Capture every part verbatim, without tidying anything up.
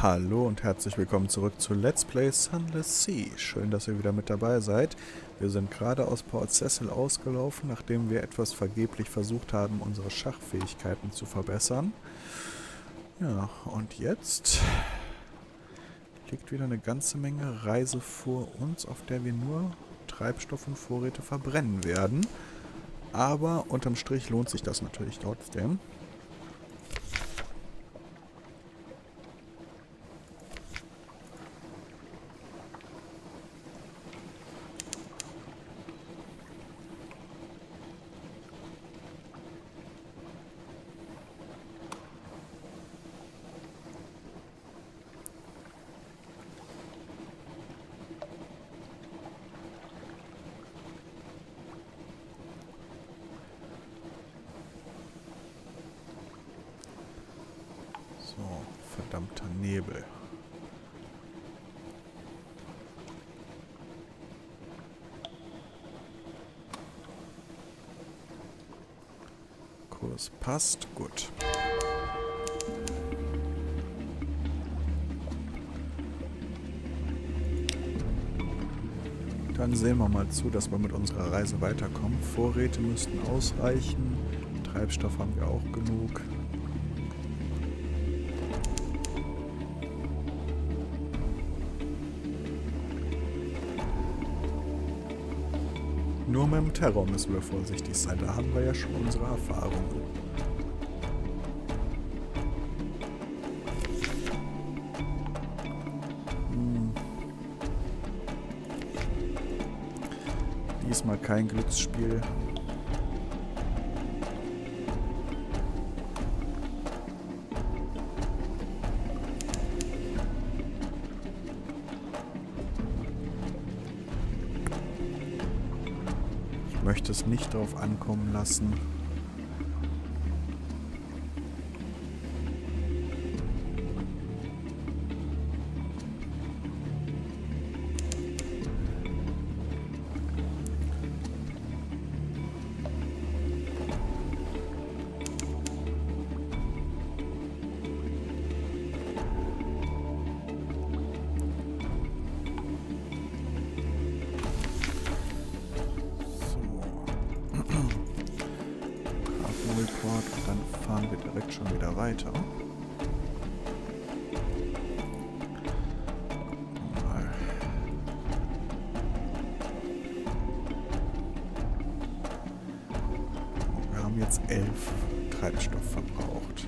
Hallo und herzlich willkommen zurück zu Let's Play Sunless Sea. Schön, dass ihr wieder mit dabei seid. Wir sind gerade aus Port Cecil ausgelaufen, nachdem wir etwas vergeblich versucht haben, unsere Schachfähigkeiten zu verbessern. Ja, und jetzt liegt wieder eine ganze Menge Reise vor uns, auf der wir nur Treibstoff und Vorräte verbrennen werden. Aber unterm Strich lohnt sich das natürlich trotzdem. So, verdammter Nebel. Kurs passt, gut. Dann sehen wir mal zu, dass wir mit unserer Reise weiterkommen. Vorräte müssten ausreichen. Treibstoff haben wir auch genug. Nur mit dem Terror müssen wir vorsichtig sein. Da haben wir ja schon unsere Erfahrung. Hm. Diesmal kein Glücksspiel. Ich möchte es nicht darauf ankommen lassen. Report und dann fahren wir direkt schon wieder weiter. Mal. Wir haben jetzt elf Treibstoff verbraucht.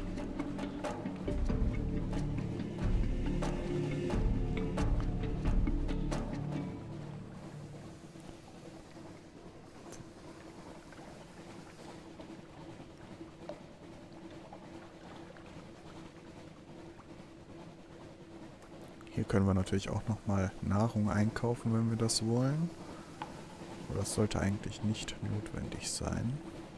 Hier können wir natürlich auch nochmal Nahrung einkaufen, wenn wir das wollen. Aber das sollte eigentlich nicht notwendig sein.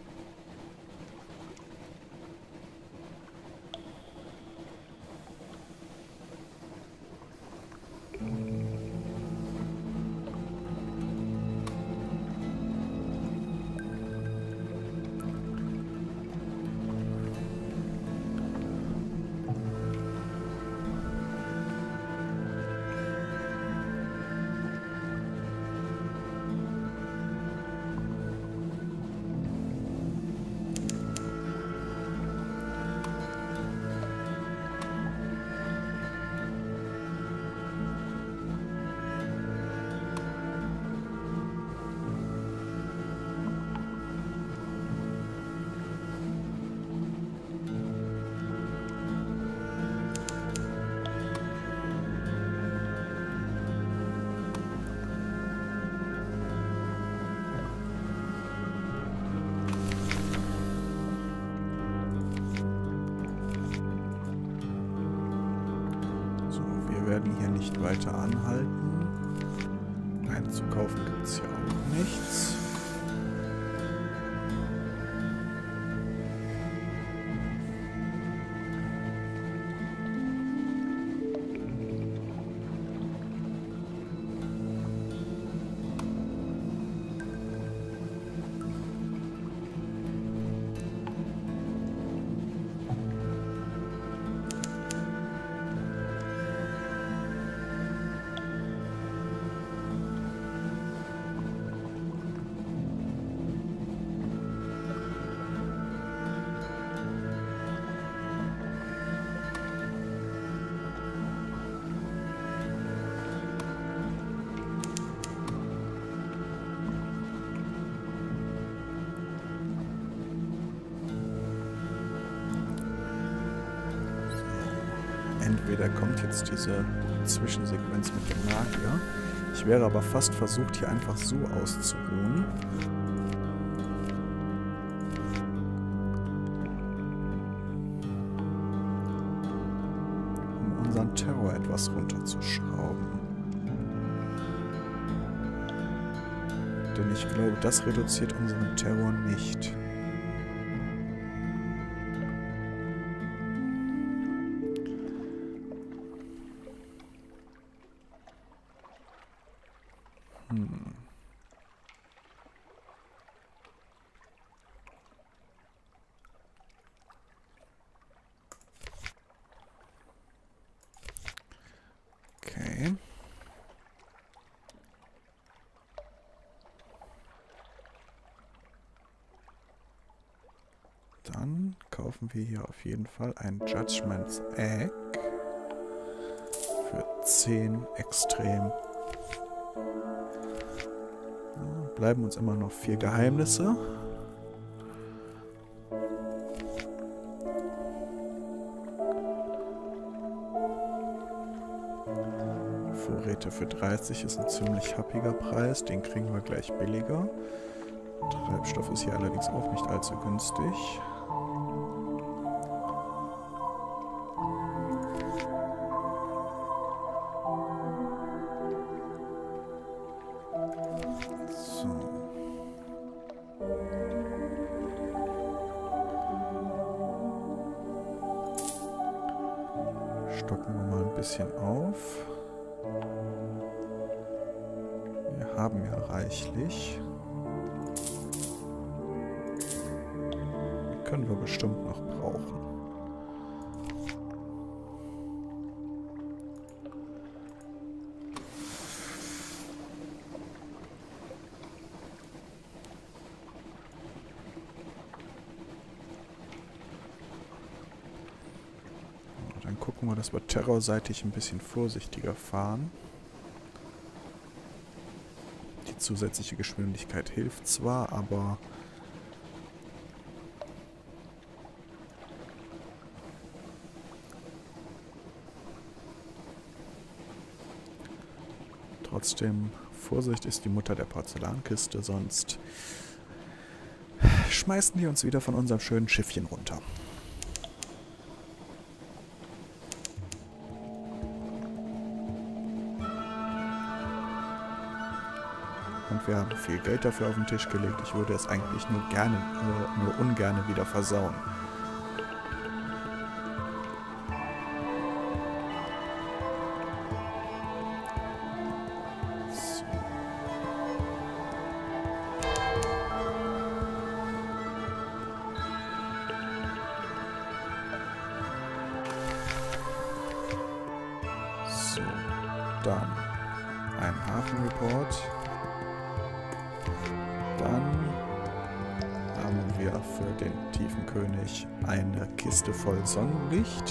Wir werden hier nicht weiter anhalten. Einzukaufen gibt es hier auch nichts. entweder kommt jetzt diese Zwischensequenz mit dem Magier. Ich wäre aber fast versucht, hier einfach so auszuruhen. Um unseren Terror etwas runterzuschrauben. Denn ich glaube, das reduziert unseren Terror nicht. Hm. Okay. Dann kaufen wir hier auf jeden Fall ein Judgment's Egg für zehn extrem. Ja, bleiben uns immer noch vier Geheimnisse. Vorräte für dreißig ist ein ziemlich happiger Preis, den kriegen wir gleich billiger. Treibstoff ist hier allerdings auch nicht allzu günstig. Stocken wir mal ein bisschen auf. Wir haben ja reichlich. Die können wir bestimmt noch brauchen. Dann gucken wir, dass wir terrorseitig ein bisschen vorsichtiger fahren. Die zusätzliche Geschwindigkeit hilft zwar, aber trotzdem, Vorsicht ist die Mutter der Porzellankiste, sonst schmeißen die uns wieder von unserem schönen Schiffchen runter. Und wir haben viel Geld dafür auf den Tisch gelegt. Ich würde es eigentlich nur gerne, nur, nur ungerne wieder versauen. So. So, dann ein Hafenreport. Dann haben wir für den Tiefenkönig eine Kiste voll Sonnenlicht.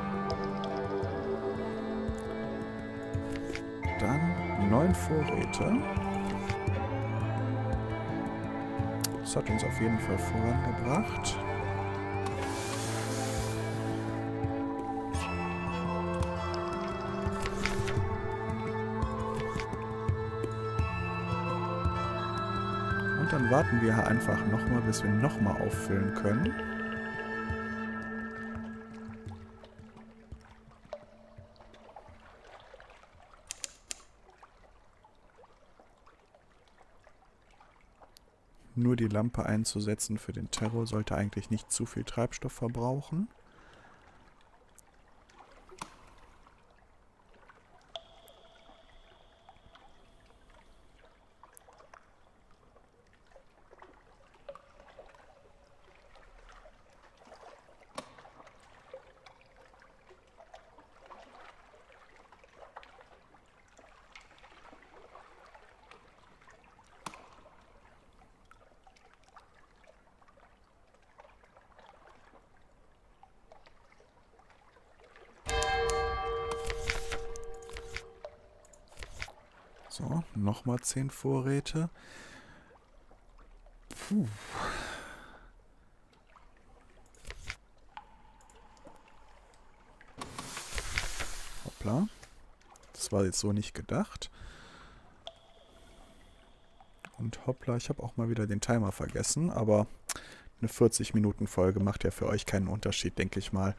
Dann neun Vorräte. Das hat uns auf jeden Fall vorangebracht. Und dann warten wir einfach nochmal, bis wir nochmal auffüllen können. Nur die Lampe einzusetzen für den Terror sollte eigentlich nicht zu viel Treibstoff verbrauchen. So, nochmal zehn Vorräte. Puh. Hoppla. Das war jetzt so nicht gedacht. Und hoppla, ich habe auch mal wieder den Timer vergessen, aber eine vierzig Minuten Folge macht ja für euch keinen Unterschied, denke ich mal.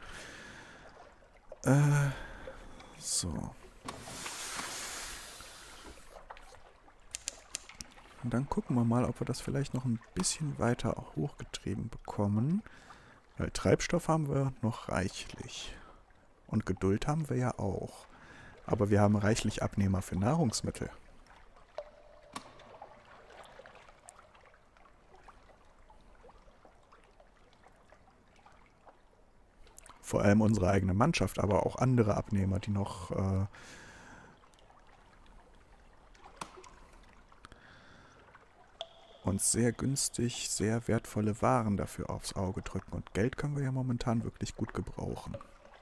Äh, so. Und dann gucken wir mal, ob wir das vielleicht noch ein bisschen weiter hochgetrieben bekommen. Weil Treibstoff haben wir noch reichlich. Und Geduld haben wir ja auch. Aber wir haben reichlich Abnehmer für Nahrungsmittel. Vor allem unsere eigene Mannschaft, aber auch andere Abnehmer, die noch äh, uns sehr günstig, sehr wertvolle Waren dafür aufs Auge drücken. Und Geld können wir ja momentan wirklich gut gebrauchen.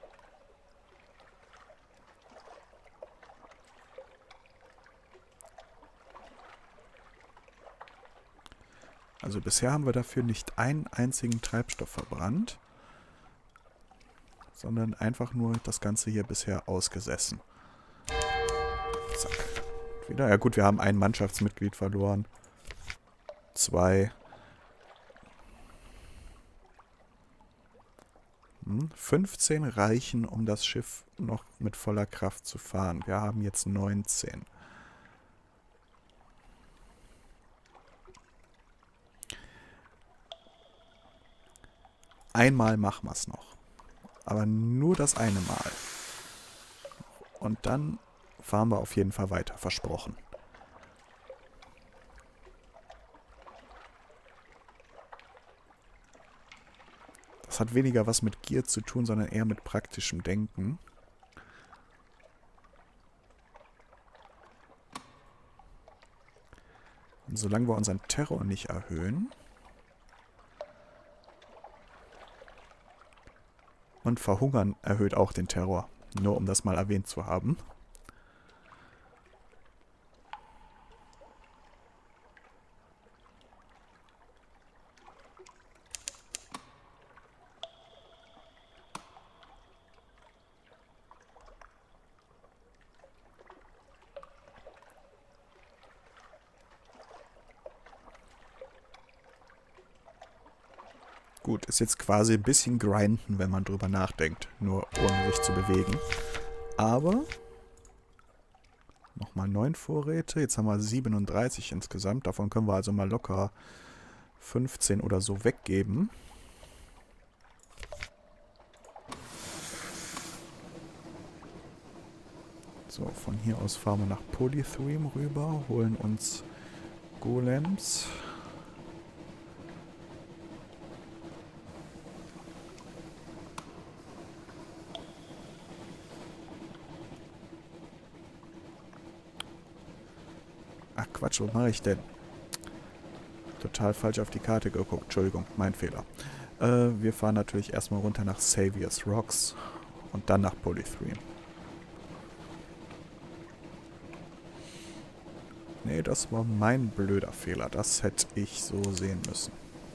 Also bisher haben wir dafür nicht einen einzigen Treibstoff verbrannt, sondern einfach nur das Ganze hier bisher ausgesessen. Zack. Wieder. Ja gut, wir haben ein Mannschaftsmitglied verloren. Zwei. Hm, fünfzehn reichen, um das Schiff noch mit voller Kraft zu fahren. Wir haben jetzt neunzehn. Einmal machen wir es noch. Aber nur das eine Mal. Und dann fahren wir auf jeden Fall weiter, versprochen. Das hat weniger was mit Gier zu tun, sondern eher mit praktischem Denken. Und solange wir unseren Terror nicht erhöhen und Verhungern erhöht auch den Terror, nur um das mal erwähnt zu haben. Gut, ist jetzt quasi ein bisschen grinden, wenn man drüber nachdenkt, nur ohne sich zu bewegen. Aber nochmal neun Vorräte, jetzt haben wir siebenunddreißig insgesamt, davon können wir also mal locker fünfzehn oder so weggeben. So, von hier aus fahren wir nach Polythream rüber, holen uns Golems. Ach Quatsch, was mache ich denn? Total falsch auf die Karte geguckt. Entschuldigung, mein Fehler. Äh, wir fahren natürlich erstmal runter nach Savior's Rocks und dann nach Polythream. Nee, das war mein blöder Fehler. Das hätte ich so sehen müssen.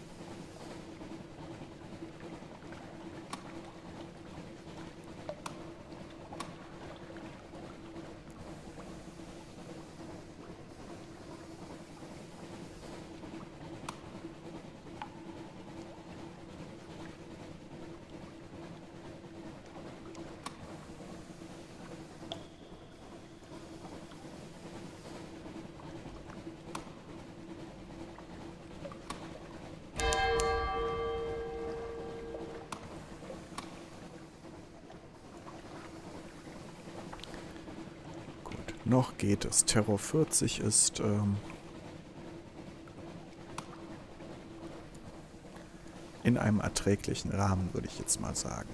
Noch geht es. Terror vierzig ist ähm, in einem erträglichen Rahmen, würde ich jetzt mal sagen.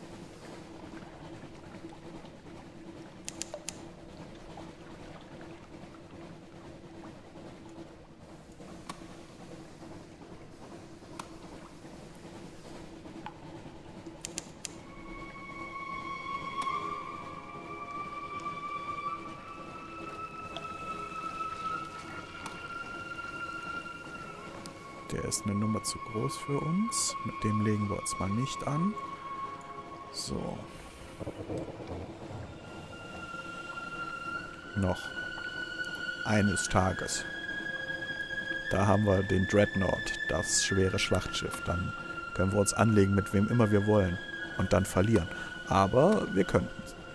Der ist eine Nummer zu groß für uns. Mit dem legen wir uns mal nicht an. So. Noch. Eines Tages. Da haben wir den Dreadnought, das schwere Schlachtschiff. Dann können wir uns anlegen, mit wem immer wir wollen. Und dann verlieren. Aber wir könnten.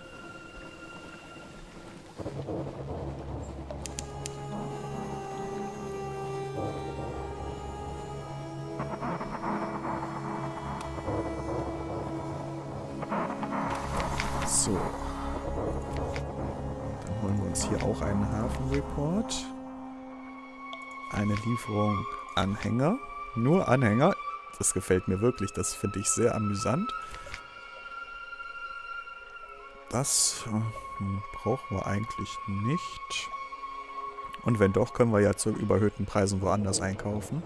So. Dann holen wir uns hier auch einen Hafenreport. Eine Lieferung Anhänger. Nur Anhänger. Das gefällt mir wirklich. Das finde ich sehr amüsant. Das äh, brauchen wir eigentlich nicht. Und wenn doch, können wir ja zu überhöhten Preisen woanders einkaufen.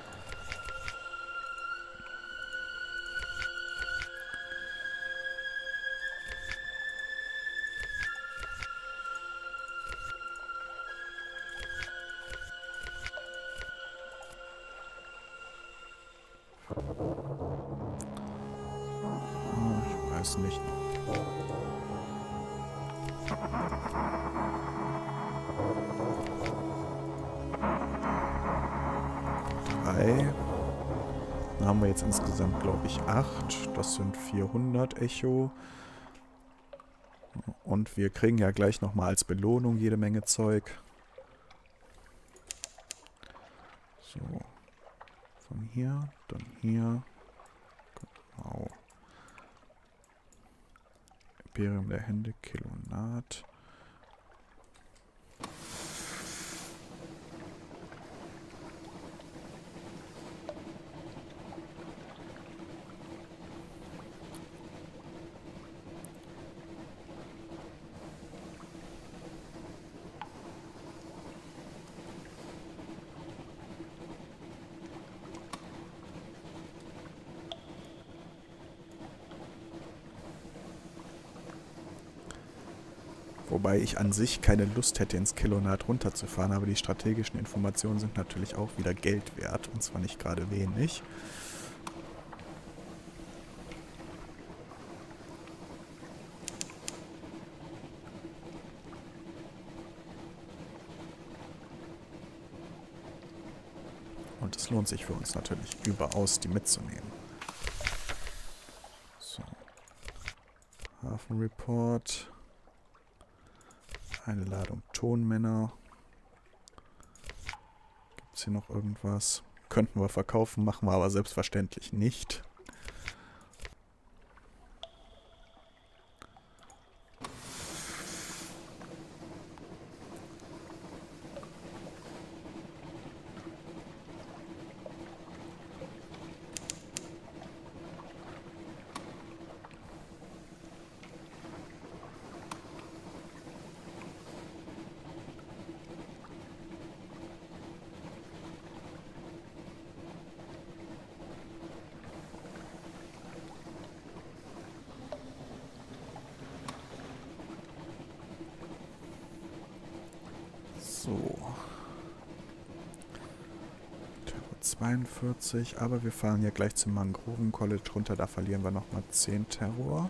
Ich weiß nicht. Drei. Dann haben wir jetzt insgesamt, glaube ich, acht. Das sind vierhundert Echo. Und wir kriegen ja gleich nochmal als Belohnung jede Menge Zeug. So. Von hier, dann hier. Genau. Imperium der Hände, Kilonat. Wobei ich an sich keine Lust hätte, ins Kilonat runterzufahren, aber die strategischen Informationen sind natürlich auch wieder Geld wert, und zwar nicht gerade wenig. Und es lohnt sich für uns natürlich überaus, die mitzunehmen. So. Hafenreport. Eine Ladung Tonmänner. Gibt es hier noch irgendwas? Könnten wir verkaufen, machen wir aber selbstverständlich nicht. So. Terror zweiundvierzig, aber wir fahren ja gleich zum Mangroven College runter, da verlieren wir nochmal zehn Terror.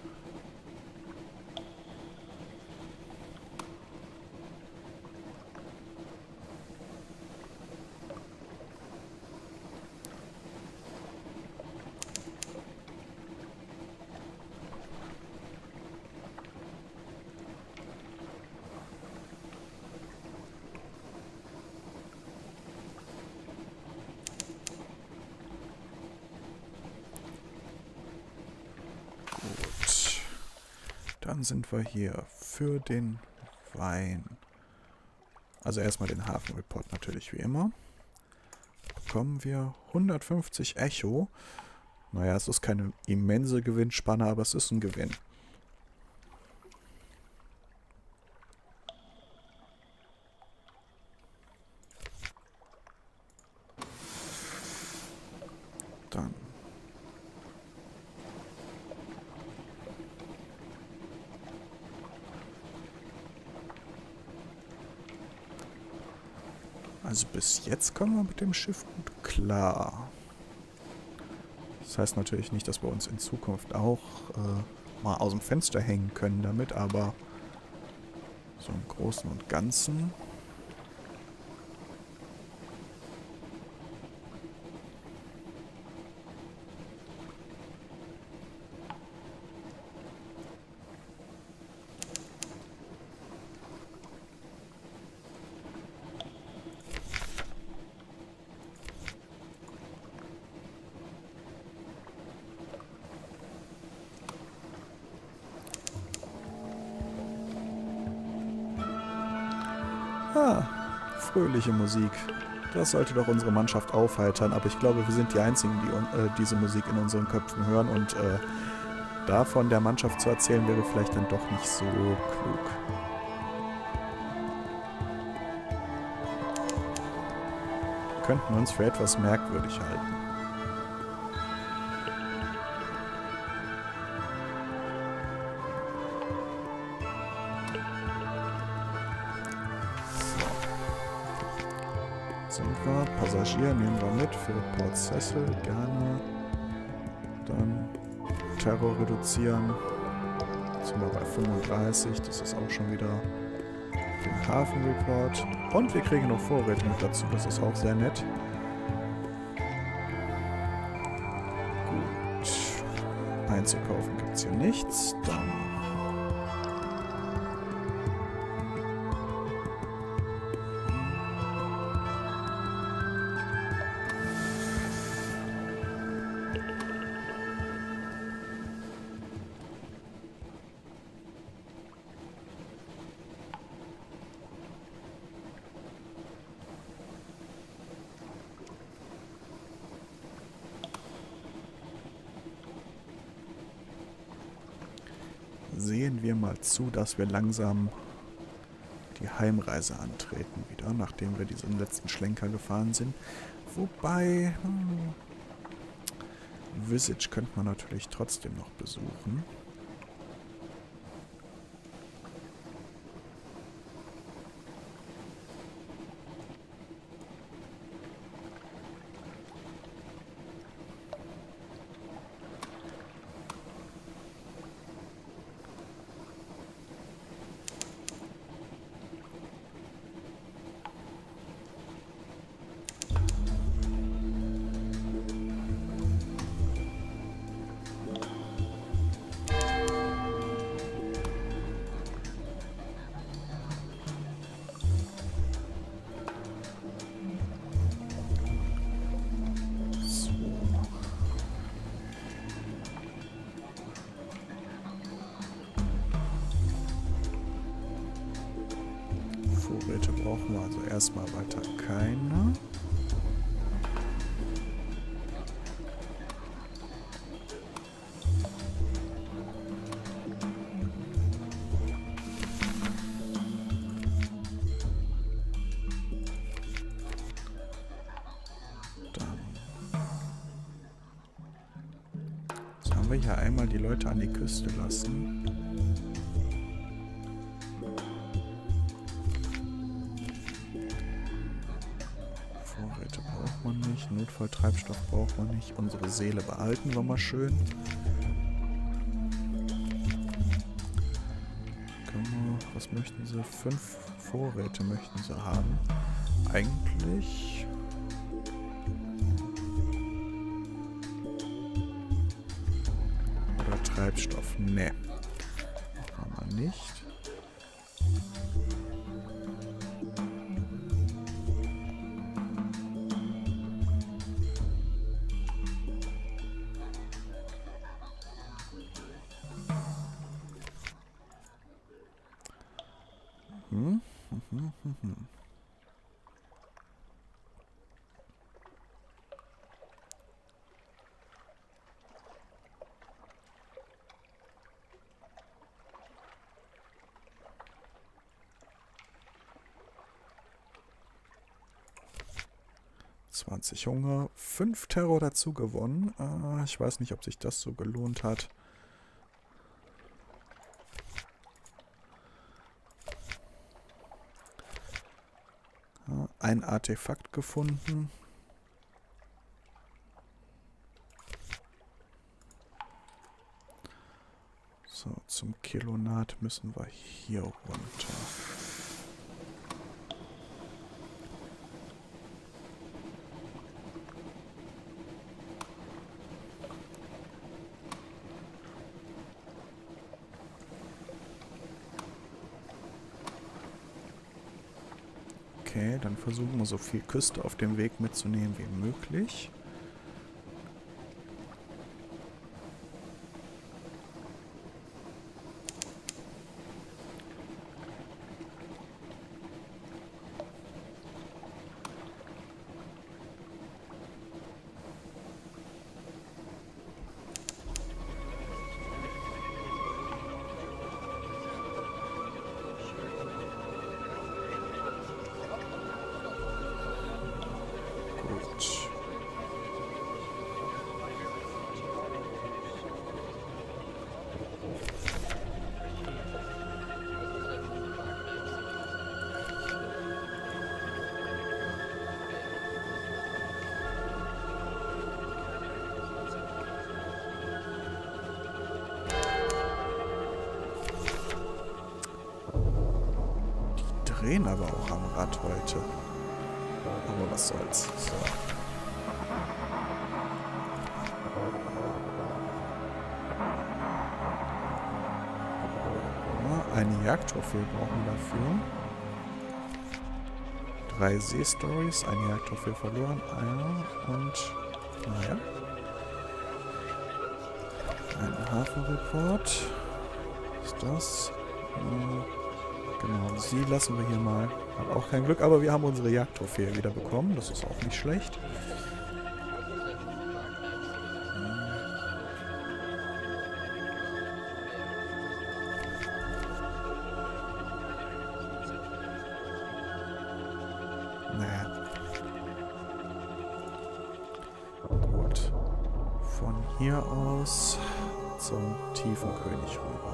Dann sind wir hier für den Wein. Also erstmal den Hafenreport natürlich wie immer. Bekommen wir hundertfünfzig Echo. Naja, es ist keine immense Gewinnspanne, aber es ist ein Gewinn. Dann. Also bis jetzt kommen wir mit dem Schiff gut klar. Das heißt natürlich nicht, dass wir uns in Zukunft auch äh, mal aus dem Fenster hängen können damit, aber So im Großen und Ganzen. Ah, fröhliche Musik. Das sollte doch unsere Mannschaft aufheitern, aber ich glaube, wir sind die Einzigen, die äh, diese Musik in unseren Köpfen hören und äh, davon der Mannschaft zu erzählen, wäre vielleicht dann doch nicht so klug. Wir könnten uns für etwas merkwürdig halten. Sind wir. Passagier nehmen wir mit für Port Cecil, gerne. Dann Terror reduzieren. Jetzt sind wir bei fünfunddreißig, das ist auch schon wieder den Hafenreport. Und wir kriegen noch Vorräte mit dazu, das ist auch sehr nett. Gut. Einzukaufen gibt es hier nichts. Dann sehen wir mal zu, dass wir langsam die Heimreise antreten wieder, nachdem wir diesen letzten Schlenker gefahren sind. Wobei, hm, Visage könnte man natürlich trotzdem noch besuchen. Vorräte brauchen wir also erstmal weiter keine. Dann jetzt haben wir hier einmal die Leute an die Küste lassen. Vorräte braucht man nicht, Notfalltreibstoff braucht man nicht, unsere Seele behalten wir mal schön. Können wir, was möchten sie? Fünf Vorräte möchten sie haben. Eigentlich... Oder Treibstoff? Ne. Machen wir mal nicht. Hm? Hm, hm, hm, hm. zwanzig Hunger, fünf Terror dazu gewonnen. Äh, ich weiß nicht, ob sich das so gelohnt hat. Ja, ein Artefakt gefunden. So, zum Kelonat müssen wir hier runter. Okay, dann versuchen wir so viel Küste auf dem Weg mitzunehmen wie möglich. Drehen aber auch am Rad heute. Aber was soll's. So. Ja, eine Jagdtrophäe brauchen wir dafür. Drei Seestories, eine Jagdtrophäe verloren, einer und naja. Ein Hafenreport. Was ist das? Hm. Genau, sie lassen wir hier mal. Hat auch kein Glück, aber wir haben unsere Jagdtrophäe wieder bekommen. Das ist auch nicht schlecht. Naja. Gut. Von hier aus zum Tiefenkönig rüber.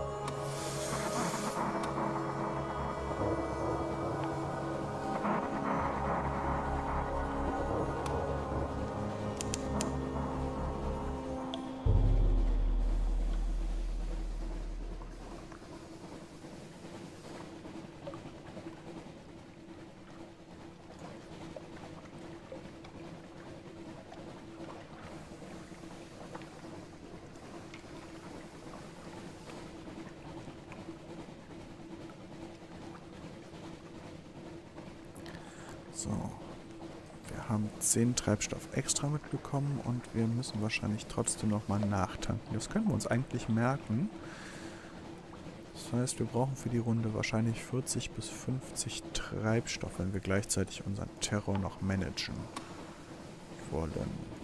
So, wir haben zehn Treibstoff extra mitbekommen und wir müssen wahrscheinlich trotzdem nochmal nachtanken. Das können wir uns eigentlich merken. Das heißt, wir brauchen für die Runde wahrscheinlich vierzig bis fünfzig Treibstoff, wenn wir gleichzeitig unseren Terror noch managen wollen.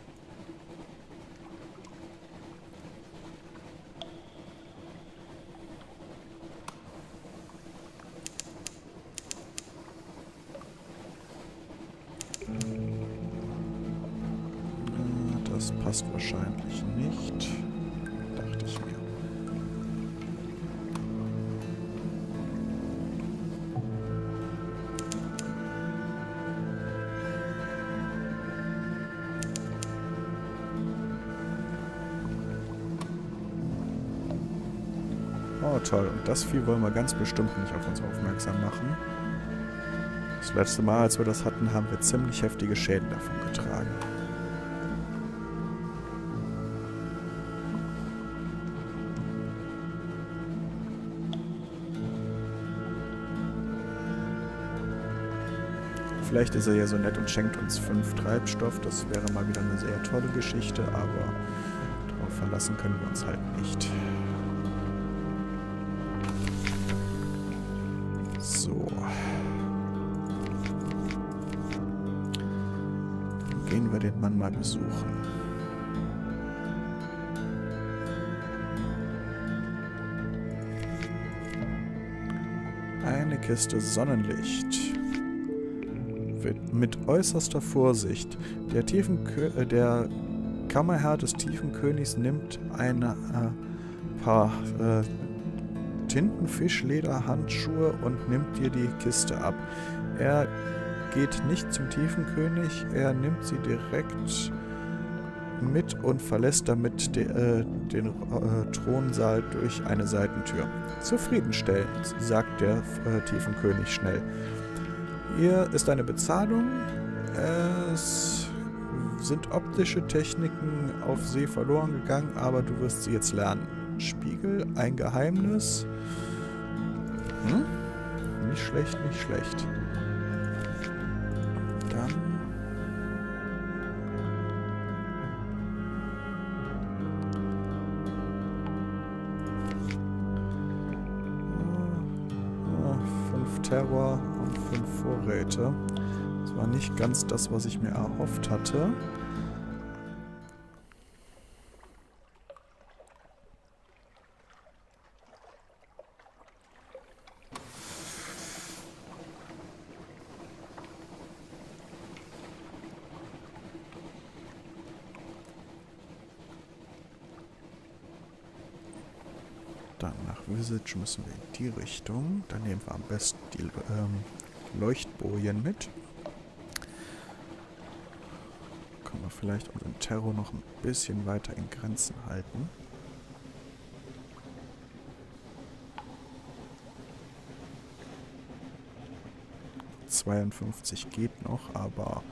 Das passt wahrscheinlich nicht, dachte ich mir. Oh toll, und das Vieh wollen wir ganz bestimmt nicht auf uns aufmerksam machen. Das letzte Mal, als wir das hatten, haben wir ziemlich heftige Schäden davon getragen. Vielleicht ist er ja so nett und schenkt uns fünf Treibstoff. Das wäre mal wieder eine sehr tolle Geschichte, aber darauf verlassen können wir uns halt nicht. So. Dann gehen wir den Mann mal besuchen. Eine Kiste Sonnenlicht. Mit äußerster Vorsicht. Der, Tiefenkö äh, der Kammerherr des Tiefenkönigs nimmt ein äh, paar äh, Tintenfischlederhandschuhe und nimmt dir die Kiste ab. Er geht nicht zum Tiefenkönig, er nimmt sie direkt mit und verlässt damit de, äh, den äh, Thronsaal durch eine Seitentür. Zufriedenstellend, sagt der äh, Tiefenkönig schnell. Hier ist eine Bezahlung. Es sind optische Techniken auf See verloren gegangen, aber du wirst sie jetzt lernen. Spiegel, ein Geheimnis. Hm? Nicht schlecht, nicht schlecht. Dann... Fünf Terror und fünf Vorräte. Das war nicht ganz das, was ich mir erhofft hatte. Dann nach Visage müssen wir in die Richtung. Dann nehmen wir am besten die ähm, Leuchtbojen mit. Können wir vielleicht unseren Terror noch ein bisschen weiter in Grenzen halten. zweiundfünfzig geht noch, aber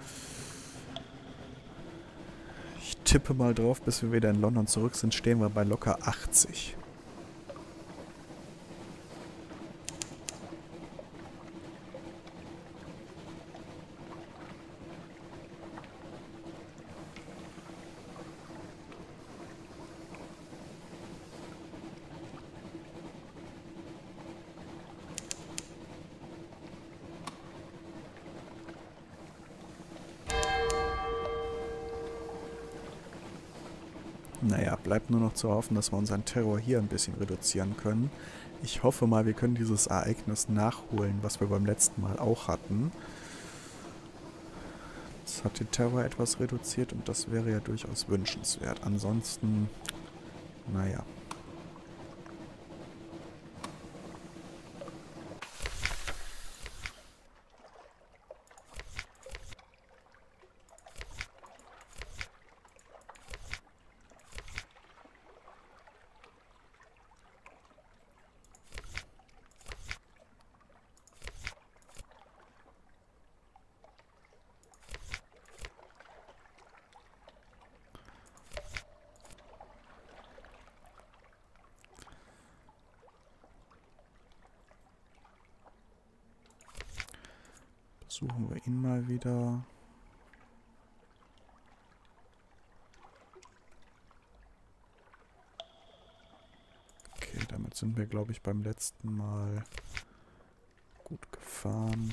ich tippe mal drauf, bis wir wieder in London zurück sind, stehen wir bei locker achtzig. Naja, bleibt nur noch zu hoffen, dass wir unseren Terror hier ein bisschen reduzieren können. Ich hoffe mal, wir können dieses Ereignis nachholen, was wir beim letzten Mal auch hatten. Das hat den Terror etwas reduziert und das wäre ja durchaus wünschenswert. Ansonsten, naja. Suchen wir ihn mal wieder. Okay, damit sind wir, glaube ich, beim letzten Mal gut gefahren.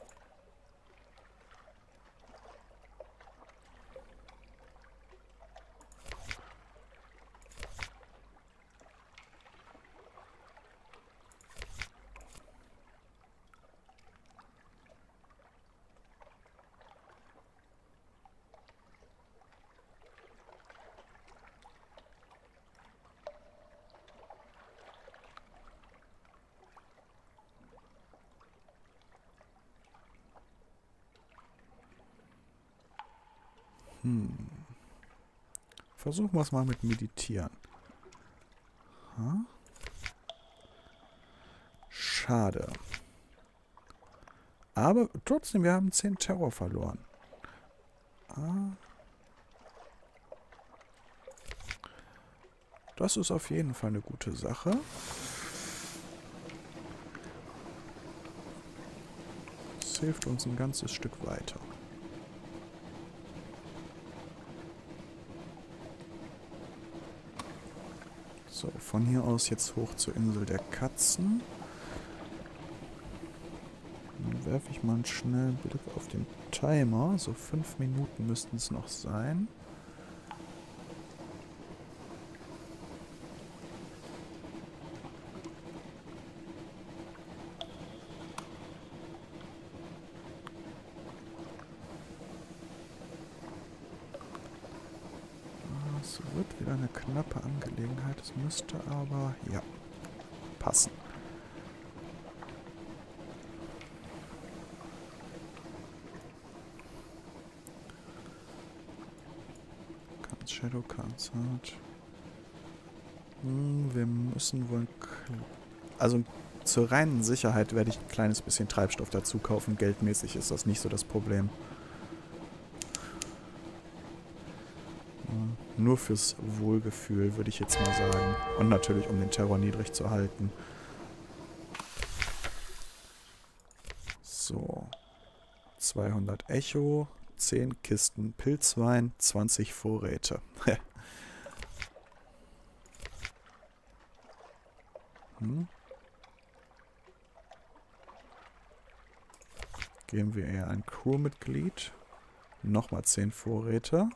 Hm. Versuchen wir es mal mit Meditieren. Ha? Schade. Aber trotzdem, wir haben zehn Terror verloren. Ah. Das ist auf jeden Fall eine gute Sache. Das hilft uns ein ganzes Stück weiter. So, von hier aus jetzt hoch zur Insel der Katzen. Dann werfe ich mal einen schnellen Blick auf den Timer. So fünf Minuten müssten es noch sein. Es wird wieder eine knappe Angelegenheit. Es müsste aber, ja, passen. Ganz Shadow Concert. Hm, wir müssen wohl... Also zur reinen Sicherheit werde ich ein kleines bisschen Treibstoff dazu kaufen. Geldmäßig ist das nicht so das Problem. Nur fürs Wohlgefühl, würde ich jetzt mal sagen. Und natürlich, um den Terror niedrig zu halten. So. zweihundert Echo, zehn Kisten Pilzwein, zwanzig Vorräte. hm. Geben wir eher ein Crewmitglied. Nochmal zehn Vorräte.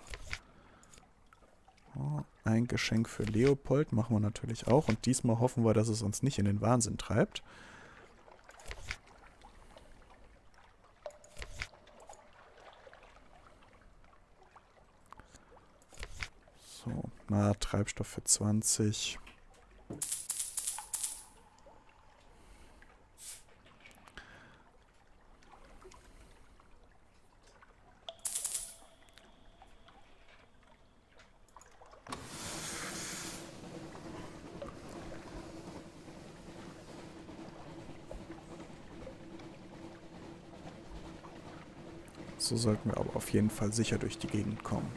Oh, ein Geschenk für Leopold machen wir natürlich auch. Und diesmal hoffen wir, dass es uns nicht in den Wahnsinn treibt. So, na, Treibstoff für zwanzig. So sollten wir aber auf jeden Fall sicher durch die Gegend kommen.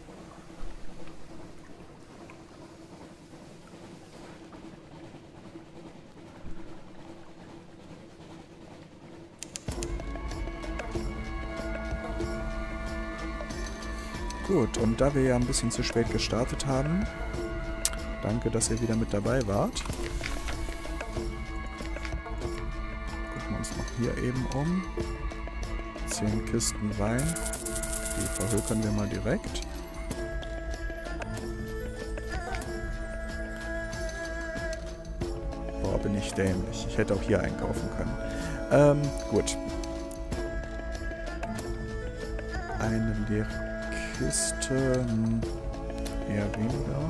Gut, und da wir ja ein bisschen zu spät gestartet haben, danke, dass ihr wieder mit dabei wart. Gucken wir uns noch hier eben um. zehn Kisten Wein. Die verhökern wir mal direkt. Boah, bin ich dämlich. Ich hätte auch hier einkaufen können. Ähm, gut. Eine leere Kiste. Hm, eher weniger.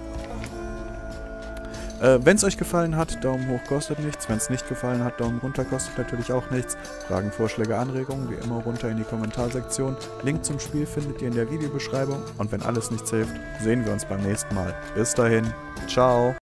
Äh, wenn es euch gefallen hat, Daumen hoch kostet nichts. Wenn es nicht gefallen hat, Daumen runter kostet natürlich auch nichts. Fragen, Vorschläge, Anregungen, wie immer runter in die Kommentarsektion. Link zum Spiel findet ihr in der Videobeschreibung. Und wenn alles nichts hilft, sehen wir uns beim nächsten Mal. Bis dahin, ciao.